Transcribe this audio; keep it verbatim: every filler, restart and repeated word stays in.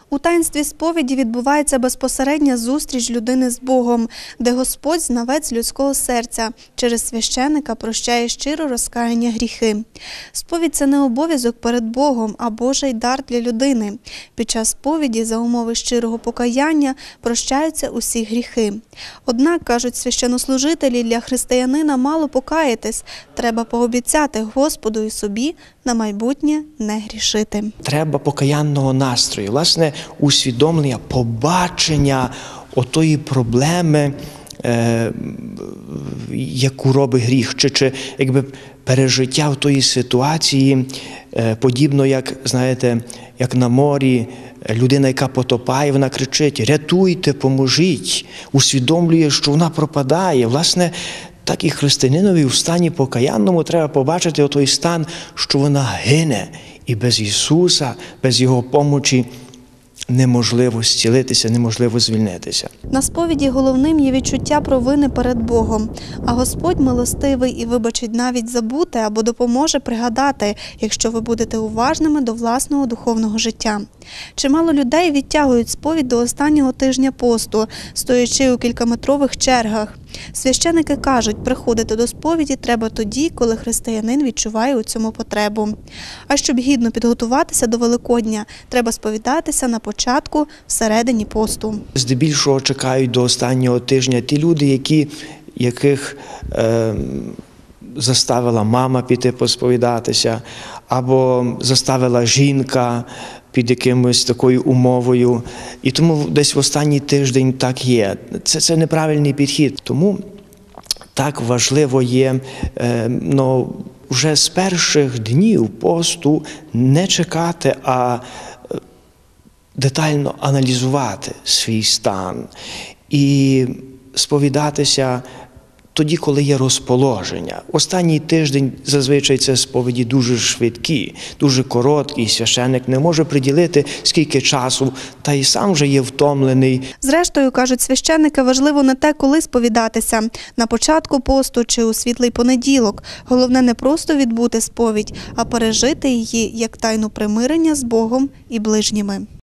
У таїнстві сповіді відбувається безпосередня зустріч людини з Богом, де Господь, знавець людського серця, через священика прощає щиро розкаяння гріхи. Сповідь – це не обов'язок перед Богом, а Божий дар для людини. Під час сповіді за умови щирого покаяння прощаються усі гріхи. Однак, кажуть священнослужителі, для християнина мало покаятись, треба пообіцяти Господу і собі на майбутнє не грішити. Треба покаянного настрою, власне, усвідомлення, побачення отої проблеми, е, яку робить гріх, чи, чи якби пережиття в тої ситуації, е, подібно, як, знаєте, як на морі, людина, яка потопає, вона кричить: «Рятуйте, поможіть», усвідомлює, що вона пропадає. Власне, так і християнинові в стані покаянному треба побачити отой стан, що вона гине, і без Ісуса, без Його помочі неможливо зцілитися, неможливо звільнитися. На сповіді головним є відчуття провини перед Богом, а Господь милостивий і вибачить навіть забуте або допоможе пригадати, якщо ви будете уважними до власного духовного життя. Чимало людей відтягують сповідь до останнього тижня посту, стоячи у кількаметрових чергах. Священики кажуть, приходити до сповіді треба тоді, коли християнин відчуває у цьому потребу. А щоб гідно підготуватися до Великодня, треба сповідатися на початку, всередині посту. Здебільшого чекають до останнього тижня ті люди, які, яких е, заставила мама піти посповідатися, або заставила жінка під якимось такою умовою. І тому десь в останній тиждень так є. Це, це неправильний підхід. Тому так важливо є, е, ну, вже з перших днів посту не чекати, а детально аналізувати свій стан і сповідатися тоді, коли є розположення. Останній тиждень зазвичай це сповіді дуже швидкі, дуже короткі, священик не може приділити скільки часу, та й сам вже є втомлений. Зрештою, кажуть священники, важливо не те, коли сповідатися – на початку посту чи у світлий понеділок. Головне не просто відбути сповідь, а пережити її як тайну примирення з Богом і ближніми.